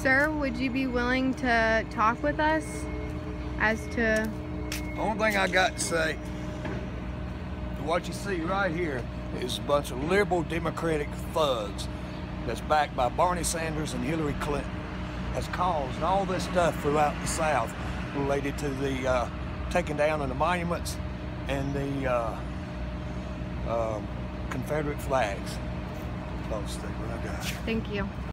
Sir, would you be willing to talk with us as to... The only thing I got to say, what you see right here is a bunch of liberal Democratic thugs that's backed by Bernie Sanders and Hillary Clinton, has caused all this stuff throughout the South related to the taking down of the monuments and the Confederate flags. Those things, I got. Thank you.